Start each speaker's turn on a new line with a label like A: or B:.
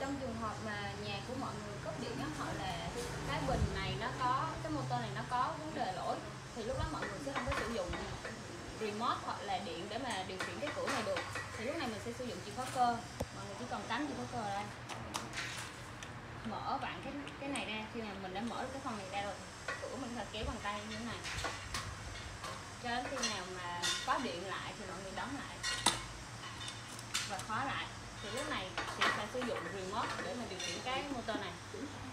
A: trong trường hợp mà nhà của mọi người cúp điện á, hoặc là cái bình này nó có, cái motor này nó có vấn đề lỗi, thì lúc đó mọi người sẽ không có sử dụng remote hoặc là điện để mà điều khiển cái cửa này được. Thì lúc này mình sẽ sử dụng chìa khóa cơ. Mọi người chỉ cần cắm chìa khóa cơ ở đây, mở vặn cái này ra. Khi mà mình đã mở được cái phần này ra rồi, cửa mình phải kéo bằng tay như thế này cho đến khi nào mà có điện lại thì mọi người đóng lại và khóa lại. Thì lúc này chị sẽ sử dụng remote để mà điều khiển cái motor này.